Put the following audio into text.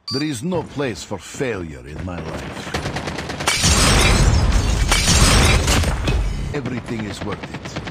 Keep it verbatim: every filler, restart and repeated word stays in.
There is no place for failure in my life. Everything is worth it.